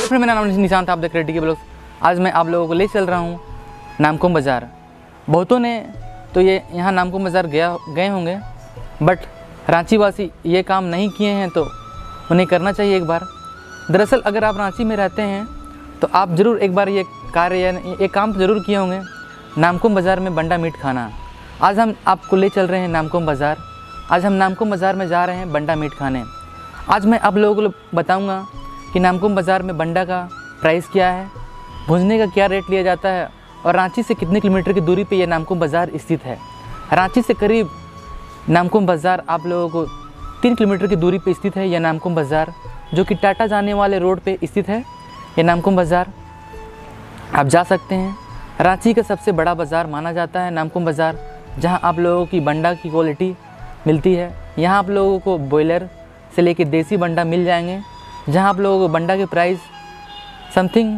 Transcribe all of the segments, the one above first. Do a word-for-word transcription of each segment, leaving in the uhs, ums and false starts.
फिर मेरा नाम निशांत था, आप देख रहे डी के ब्लॉग्स। आज मैं आप लोगों को ले चल रहा हूँ नामकुम बाज़ार। बहुतों ने तो ये यहाँ नामकुम बाज़ार गया गए होंगे, बट रांची वासी ये काम नहीं किए हैं तो उन्हें करना चाहिए एक बार। दरअसल अगर आप रांची में रहते हैं तो आप ज़रूर एक बार ये कार्य या ये काम तो ज़रूर किए होंगे, नामकुम बाज़ार में बंडा मीट खाना। आज हम आपको ले चल रहे हैं नामकुम बाज़ार। आज हम नामकुम बाज़ार में जा रहे हैं बंडा मीट खाने। आज मैं आप लोगों को बताऊंगा कि नामकुम बाज़ार में बंडा का प्राइस क्या है, भुजने का क्या रेट लिया जाता है और रांची से कितने किलोमीटर की दूरी पे ये नामकुम बाज़ार स्थित है। रांची से करीब नामकुम बाज़ार आप लोगों को तीन किलोमीटर की दूरी पे स्थित है। यह नामकुम बाज़ार जो कि टाटा जाने वाले रोड पे स्थित है। ये नामकुम बाज़ार आप जा सकते हैं। रांची का सबसे बड़ा बाज़ार माना जाता है नामकुम बाज़ार, जहां आप लोगों की बंडा की क्वालिटी मिलती है। यहाँ आप लोगों को बॉयलर से लेके देसी बंडा मिल जाएंगे, जहां आप लोगों को बंडा के प्राइस समथिंग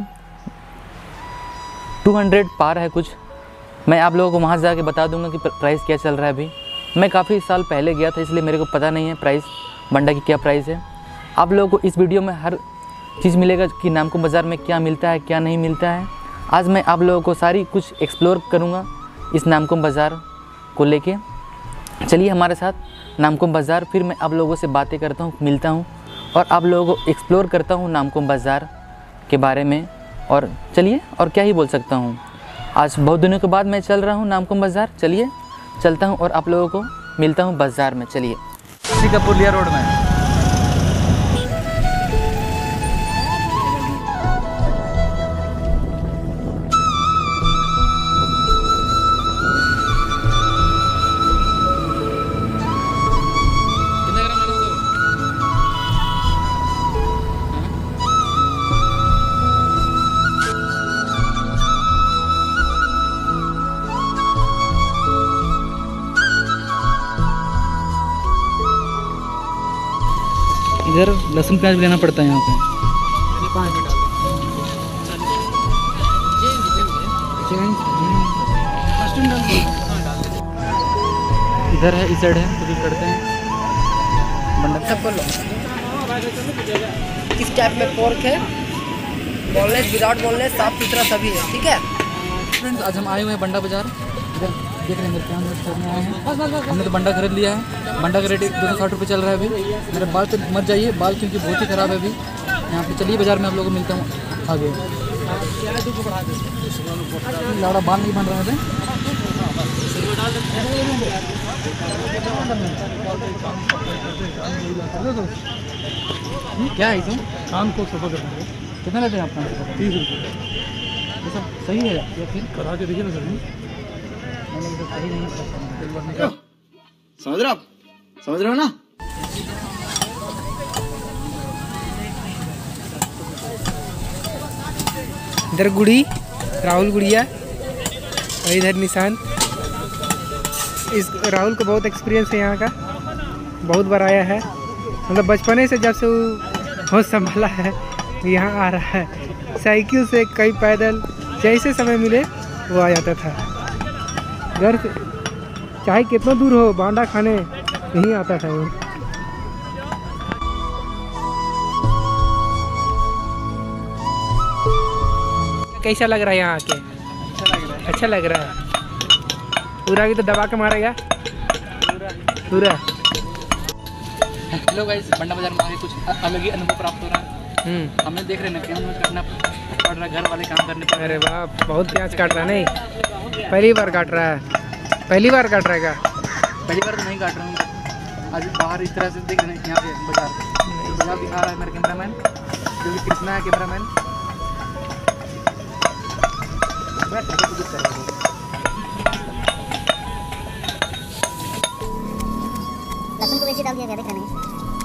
दो सौ पार है कुछ। मैं आप लोगों को वहाँ जाके बता दूंगा कि प्राइस क्या चल रहा है। अभी मैं काफ़ी साल पहले गया था, इसलिए मेरे को पता नहीं है प्राइस बंडा की क्या प्राइस है। आप लोगों को इस वीडियो में हर चीज़ मिलेगा कि नामकुम बाज़ार में क्या मिलता है क्या नहीं मिलता है। आज मैं आप लोगों को सारी कुछ एक्सप्लोर करूँगा इस नामकुम बाज़ार को लेके। चलिए हमारे साथ नामकुम बाज़ार। फिर मैं आप लोगों से बातें करता हूँ, मिलता हूँ और आप लोगों को एक्सप्लोर करता हूँ नामकुम बाज़ार के बारे में। और चलिए, और क्या ही बोल सकता हूँ, आज बहुत दिनों के बाद मैं चल रहा हूँ नामकुम बाज़ार। चलिए चलता हूँ और आप लोगों को मिलता हूँ बाज़ार में। चलिए, इसी का पुलिया रोड में इधर लहसुन प्याज लेना पड़ता है यहाँ पे। इधर है, इस साइड है, तो भी करते हैं बंडा। इस टाइप में पोर्क है, बोनलेस, विदाउट बोनलेस, साफ सुथरा सभी है। ठीक है फ्रेंड्स, आज हम आए हुए हैं बंडा बाज़ार। इधर देख रहे हैं क्या करने आए हैं। हमने तो बंडा खरीद लिया है। बंडा का रेट दो सौ साठ रुपये चल रहा है अभी। मेरे बाल तो मत जाइए, बाल क्योंकि बहुत ही ख़राब है अभी यहाँ पे। चलिए बाज़ार में आप लोगों को मिलता हूँ आगे। लाड़ा बाल नहीं बन रहा है। क्या है इसमें? कान को सफा करना है। कितना लेते हैं आप कान को? तीस रुपये। ये सब सही है या फिर करा के देखिए ना सर। सही नहीं है। समझ रहे हो आप? समझ रहे हो ना? इधर गुड़ी, राहुल गुड़िया और इधर निशांत। इस राहुल को बहुत एक्सपीरियंस है यहाँ का, बहुत बार आया है। मतलब बचपने से जब से वो होश संभाला है यहाँ आ रहा है। साइकिल से, कई पैदल, जैसे समय मिले वो आ जाता था। घर से चाहे कितना दूर हो, बांडा खाने यहीं आता था वो। कैसा लग रहा है यहाँ आके? अच्छा लग रहा है। अच्छा लग रहा है। पूरा भी तो दबा के मारेगा पूरा पूरा। हेलो गाइस, बंडा बाज़ार में आके कुछ अलग ही अनुभव प्राप्त हो रहा है। हम्म हमें देख रहे हैं क्या करना पड़ रहा है, घर वाले काम करने पड़ रहे अरे वाह, बहुत प्याज काट रहा है। नहीं, पहली बार काट रहा है। पहली बार काट रहेगा। पहली बार तो नहीं काट रहा हूँ। आज बाहर इस तरह से देख रहे हैं यहाँ पे बाज़ार। बाज़ार दिखा रहा है मेरा कैमरामैन, जो कि कृष्णा है कैमरामैन। लहसुन को वैसे डाल दिया गया, देख रहे हैं।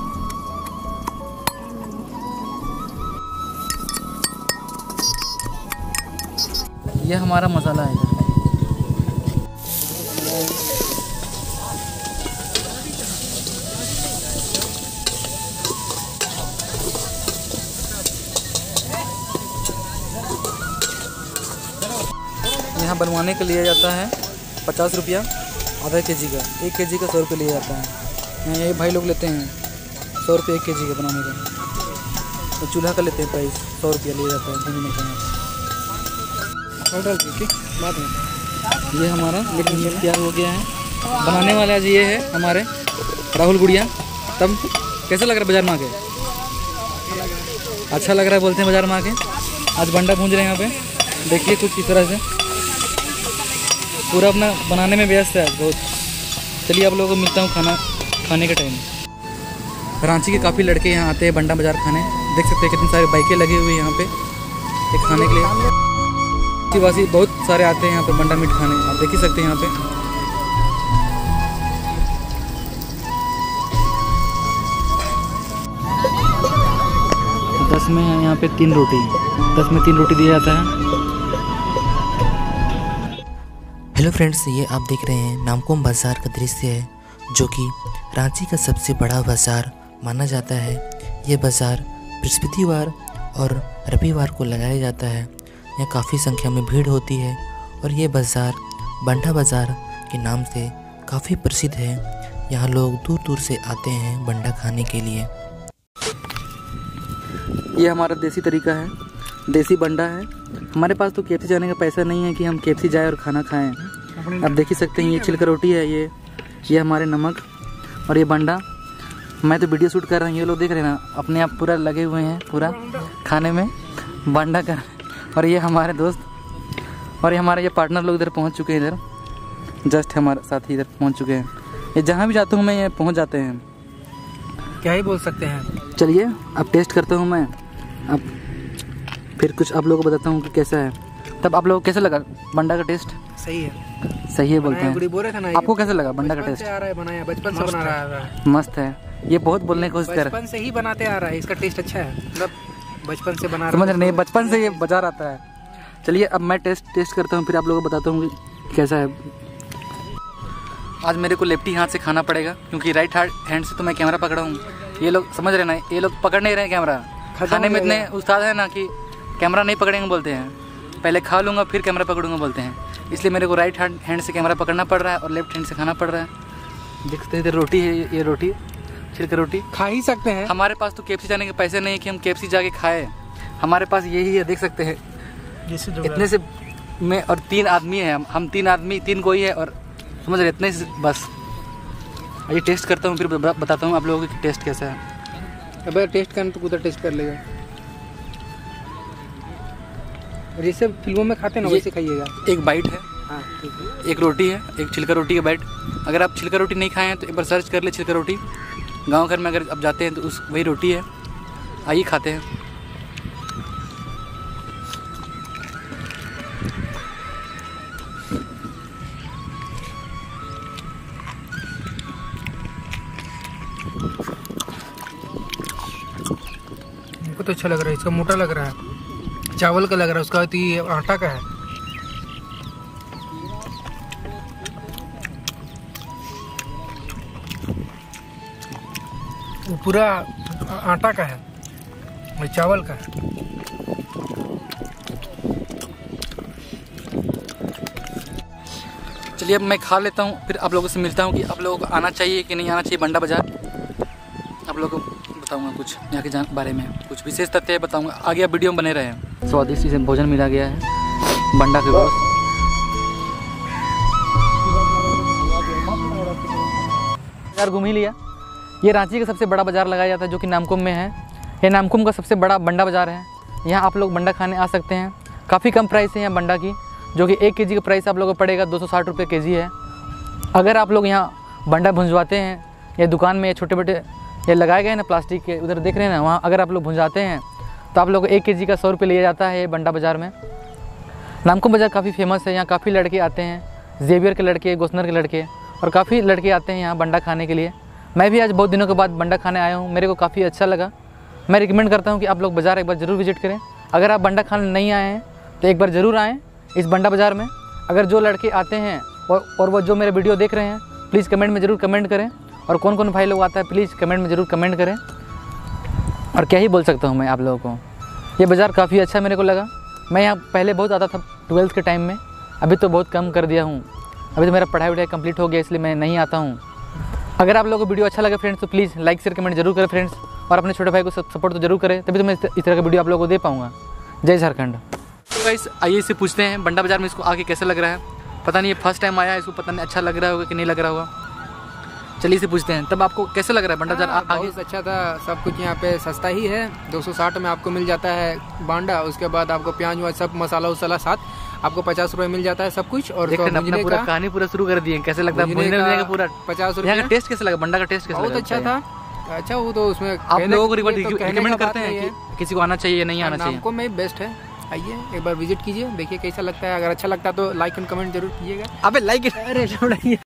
यह हमारा मसाला है। यहाँ बनवाने के लिए जाता है पचास रुपया आधा के जी का। एक के जी का सौ रुपये लिया जाता है। यहाँ ये भाई लोग लेते हैं सौ रुपये एक के जी का बनाने का। तो चूल्हा का लेते हैं प्राइस सौ रुपया लिया जाता है भूनने का। होटल की बात नहीं। ये हमारा लेकिन ये तैयार हो गया है। बनाने वाला जी ये है हमारे राहुल गुड़िया। तब कैसा लग रहा है बाजार में आके? अच्छा लग रहा है बोलते हैं बाजार में आके। आज बंडा भूंज रहे हैं यहाँ पे, देखिए कुछ इस तरह से पूरा अपना बनाने में व्यस्त है बहुत। चलिए आप लोगों को मिलता हूँ खाना खाने के टाइम। रांची के काफ़ी लड़के यहाँ आते हैं बंडा बाज़ार खाने। देख सकते हैं कितनी सारी बाइकें लगी हुई हैं यहाँ पे ये खाने के लिए। वासी बहुत सारे आते हैं यहाँ पे बंडा मीट खाने, आप देख ही सकते हैं यहाँ पे। दस में है यहाँ पे तीन रोटी, दस में तीन रोटी दिया जाता है। हेलो फ्रेंड्स, ये आप देख रहे हैं नामकुम बाज़ार का दृश्य है, जो कि रांची का सबसे बड़ा बाज़ार माना जाता है। ये बाज़ार बृहस्पतिवार और रविवार को लगाया जाता है। यहाँ काफ़ी संख्या में भीड़ होती है और ये बाज़ार बंडा बाज़ार के नाम से काफ़ी प्रसिद्ध है। यहाँ लोग दूर दूर से आते हैं बंडा खाने के लिए। ये हमारा देसी तरीका है, देसी बंडा है। हमारे पास तो केएफसी जाने का पैसा नहीं है कि हम केएफसी जाए और खाना खाएं। आप देख ही सकते हैं ये छिलका रोटी है, ये ये हमारे नमक और ये बंडा। मैं तो वीडियो शूट कर रहा हूँ, ये लोग देख रहे हैं ना, अपने आप पूरा लगे हुए हैं पूरा खाने में बंडा कर। और ये हमारे दोस्त और ये हमारे ये पार्टनर लोग इधर पहुँच चुके हैं, इधर जस्ट हमारे साथ ही इधर पहुँच चुके हैं। ये जहाँ भी जाता हूँ मैं ये पहुँच जाते हैं। क्या ही बोल सकते हैं। चलिए अब टेस्ट करता हूँ मैं, अब फिर कुछ आप लोगों को बताता हूँ कि कैसा है। तब आप लोगों को कैसा लगा बंडा का टेस्ट? सही है, सही है बोलते हैं। बोल रहे थे ना, आपको कैसा लगा बंडा का टेस्ट? आ रहा है, बनाया बचपन से बना रहा है, मस्त है। ये बहुत बोलने की कोशिश कर बचपन से ही बनाते आ रहा है, इसका टेस्ट अच्छा है, मतलब बचपन से बना समझ रहे नहीं, बचपन से ये बाजार आता है। चलिए अब मैं टेस्ट टेस्ट करता हूँ, फिर आप लोगों को बताता हूँ कि कैसा है। आज मेरे को लेफ्टी हाथ से खाना पड़ेगा क्योंकि राइट हैंड से तो मैं कैमरा पकड़ा हूँ। ये लोग समझ रहे ना, ये लोग पकड़ नहीं रहे हैं कैमरा। खाने में इतने उस्ताद है ना कि कैमरा नहीं पकड़ेंगे बोलते हैं, पहले खा लूँगा फिर कैमरा पकड़ूंगा बोलते हैं। इसलिए मेरे को राइट हैंड से कैमरा पकड़ना पड़ रहा है और लेफ्ट हैंड से खाना पड़ रहा है। देखते हैं रोटी है, ये रोटी छिलका रोटी खा ही सकते हैं। हमारे पास तो केएफसी जाने के पैसे नहीं है कि हम केएफसी जाके खाए। हमारे पास यही है, देख सकते हैं इतने से में और तीन आदमी है, हम हम तीन आदमी तीन कोई है और समझ रहे इतने से बस। ये टेस्ट करता हूँ फिर बताता हूँ आप लोगों को टेस्ट कैसा है। अब टेस्ट करना तो उधर टेस्ट कर लेगा, जैसे फिल्मों में खाते हैं ना वैसे खाइएगा। एक बाइट है, हाँ ठीक है। एक रोटी है, एक छिलका रोटी का बाइट। अगर आप छिलका रोटी नहीं खाए हैं तो एक बार सर्च कर ले छिलका रोटी। गांव घर में अगर आप जाते हैं तो उस वही रोटी है, आइए खाते हैं। हमको तो अच्छा लग रहा है, इसका मोटा लग रहा है, चावल का लग रहा है, उसका तो ये आटा का है। वो पूरा आटा का है और चावल का है। चलिए अब मैं खा लेता हूँ, फिर आप लोगों से मिलता हूँ कि आप लोगों को आना चाहिए कि नहीं आना चाहिए बंडा बाज़ार। आप लोगों को बताऊँगा कुछ यहाँ के बारे में, कुछ विशेष तथ्य बताऊँगा। आगे आप वीडियो में बने रहें। स्वादिष्ट से भोजन मिला गया है, बंडा के गोश्त। बाजार घूम ही लिया। ये रांची का सबसे बड़ा बाज़ार लगाया जाता है जो कि नामकुम में है। ये नामकुम का सबसे बड़ा बंडा बाज़ार है। यहाँ आप लोग बंडा खाने आ सकते हैं। काफ़ी कम प्राइस है यहाँ बंडा की, जो कि एक केजी का प्राइस आप लोगों को पड़ेगा दो सौ साठ रुपये के जी है। अगर आप लोग यहाँ बंडा भुंजवाते हैं या दुकान में छोटे बड़े ये लगाए गए हैं ना प्लास्टिक के, उधर देख रहे हैं ना, वहाँ अगर आप लोग भुंजाते हैं तो आप लोग को एक के जी का सौ रुपये लिया जाता है ये बंडा बाज़ार में। नामकुम बाज़ार काफ़ी फेमस है, यहाँ काफ़ी लड़के आते हैं, जेवियर के लड़के, गोसनर के लड़के और काफ़ी लड़के आते हैं यहाँ बंडा खाने के लिए। मैं भी आज बहुत दिनों के बाद बंडा खाने आया हूँ, मेरे को काफ़ी अच्छा लगा। मैं रिकमेंड करता हूँ कि आप लोग बाज़ार एक बार ज़रूर विजिट करें। अगर आप बंडा खाने नहीं आए हैं तो एक बार ज़रूर आएँ इस बंडा बाज़ार में। अगर जो लड़के आते हैं और और वो जो मेरे वीडियो देख रहे हैं, प्लीज़ कमेंट में ज़रूर कमेंट करें। और कौन कौन भाई लोग आता है प्लीज़ कमेंट में ज़रूर कमेंट करें। और क्या ही बोल सकता हूँ मैं आप लोगों को, ये बाज़ार काफ़ी अच्छा मेरे को लगा। मैं यहाँ पहले बहुत आता था ट्वेल्थ के टाइम में, अभी तो बहुत कम कर दिया हूँ। अभी तो मेरा पढ़ाई वढ़ाई कंप्लीट हो गया, इसलिए मैं नहीं आता हूँ। अगर आप लोगों को वीडियो अच्छा लगे फ्रेंड्स तो प्लीज़ लाइक शेयर कमेंट जरूर करें फ्रेंड्स। और अपने छोटे भाई को सपोर्ट तो जरूर करें, तभी तो मैं इस तरह का वीडियो आप लोगों को दे पाऊँगा। जय झारखंड। तो गाइस आइए इससे पूछते हैं बंडा बाज़ार में इसको आके कैसा लग रहा है। पता नहीं ये फर्स्ट टाइम आया है, इसको पता नहीं अच्छा लग रहा होगा कि नहीं लग रहा होगा। चलिए इसे पूछते हैं। तब आपको कैसा लग रहा है बंडा बाज़ार आगे? बहुत अच्छा था, सब कुछ यहाँ पे सस्ता ही है। दो सौ साठ में आपको मिल जाता है बांडा, उसके बाद आपको प्याज व्याज सब मसाला उसाला साथ आपको पचास रुपए मिल जाता है सब कुछ। और देखते अपना पूरा कहानी पूरा शुरू कर दिए, कैसे लगता है भूनने का पूरा पचास यहाँ का टेस्ट कैसा लगा? बंडा का टेस्ट कैसा लगा? बहुत अच्छा था। अच्छा वो तो उसमें आप लोगों को रिकमेंड करते हैं कि किसी को आना चाहिए या नहीं आना चाहिए? नामकुम में बेस्ट है, आइए एक बार विजिट कीजिए, देखिए कैसा लगता है। अगर अच्छा लगता है तो लाइक एंड कमेंट जरूर कीजिएगा। अबे लाइक